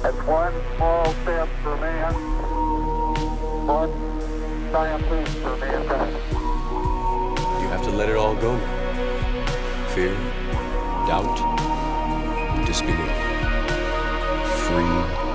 That's one small step for man, one giant leap for mankind. You have to let it all go. Fear, doubt, disbelief. Free